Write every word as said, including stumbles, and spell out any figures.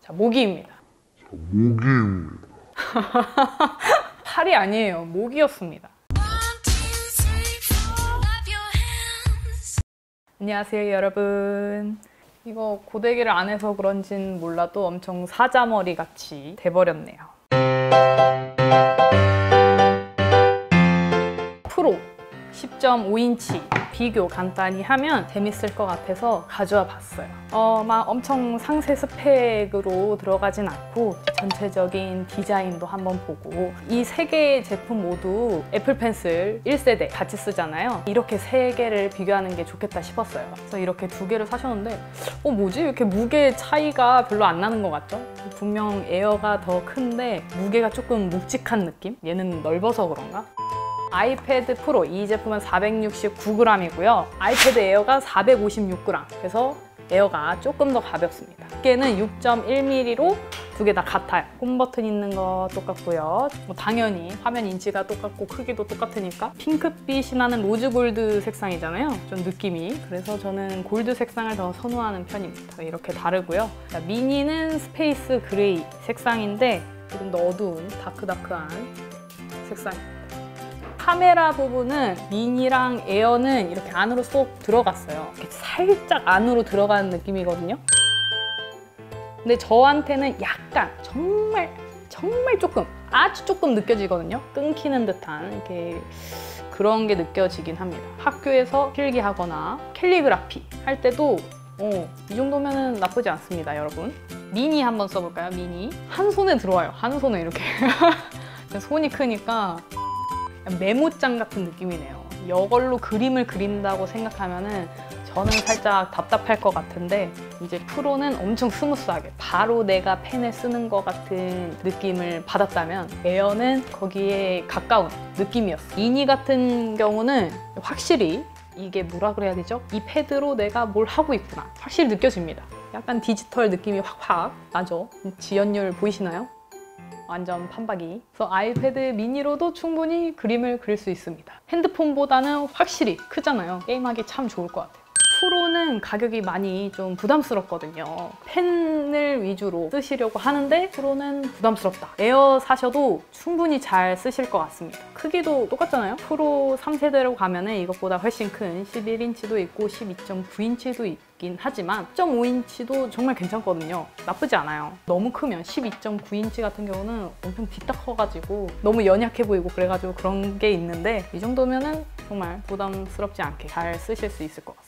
자, 모기입니다. 자, 모기입니다. 팔이 아니에요. 모기였습니다. 안녕하세요, 여러분. 이거 고데기를 안 해서 그런진 몰라도 엄청 사자머리 같이 돼버렸네요. 프로 십 점 오 인치 비교 간단히 하면 재밌을 것 같아서 가져와 봤어요. 어, 막 엄청 상세 스펙으로 들어가진 않고 전체적인 디자인도 한번 보고, 이 세 개의 제품 모두 애플 펜슬 일 세대 같이 쓰잖아요. 이렇게 세 개를 비교하는 게 좋겠다 싶었어요. 그래서 이렇게 두 개를 사셨는데 어 뭐지? 이렇게 무게 차이가 별로 안 나는 것 같죠? 분명 에어가 더 큰데 무게가 조금 묵직한 느낌? 얘는 넓어서 그런가? 아이패드 프로 이 제품은 사백육십구 그램이고요. 아이패드 에어가 사백오십육 그램. 그래서 에어가 조금 더 가볍습니다. 두께는 육 점 일 밀리미터로 두 개 다 같아요. 홈 버튼 있는 거 똑같고요. 뭐 당연히 화면 인치가 똑같고 크기도 똑같으니까 핑크빛이 나는 로즈 골드 색상이잖아요. 좀 느낌이. 그래서 저는 골드 색상을 더 선호하는 편입니다. 이렇게 다르고요. 자, 미니는 스페이스 그레이 색상인데 조금 더 어두운 다크다크한 색상입니다. 카메라 부분은 미니랑 에어는 이렇게 안으로 쏙 들어갔어요. 이렇게 살짝 안으로 들어가는 느낌이거든요. 근데 저한테는 약간 정말 정말 조금 아주 조금 느껴지거든요. 끊기는 듯한 이렇게 그런 게 느껴지긴 합니다. 학교에서 필기하거나 캘리그라피 할 때도 어, 이 정도면 나쁘지 않습니다, 여러분. 미니 한번 써볼까요? 미니. 한 손에 들어와요. 한 손에 이렇게. 손이 크니까 메모장 같은 느낌이네요. 이걸로 그림을 그린다고 생각하면은 저는 살짝 답답할 것 같은데, 이제 프로는 엄청 스무스하게 바로 내가 펜을 쓰는 것 같은 느낌을 받았다면 에어는 거기에 가까운 느낌이었어요. 미니 같은 경우는 확실히 이게 뭐라 그래야 되죠? 이 패드로 내가 뭘 하고 있구나 확실히 느껴집니다. 약간 디지털 느낌이 확확 나죠? 지연율 보이시나요? 완전 판박이. 그래서 아이패드 미니로도 충분히 그림을 그릴 수 있습니다. 핸드폰보다는 확실히 크잖아요. 게임하기 참 좋을 것 같아요. 프로는 가격이 많이 좀 부담스럽거든요. 펜을 위주로 쓰시려고 하는데 프로는 부담스럽다. 에어 사셔도 충분히 잘 쓰실 것 같습니다. 크기도 똑같잖아요. 프로 삼 세대로 가면은 이것보다 훨씬 큰 십일 인치도 있고 십이 점 구 인치도 있긴 하지만 십 점 오 인치도 정말 괜찮거든요. 나쁘지 않아요. 너무 크면 십이 점 구 인치 같은 경우는 엄청 뒤딱 커가지고 너무 연약해 보이고 그래가지고 그런 게 있는데, 이 정도면은 정말 부담스럽지 않게 잘 쓰실 수 있을 것 같아요.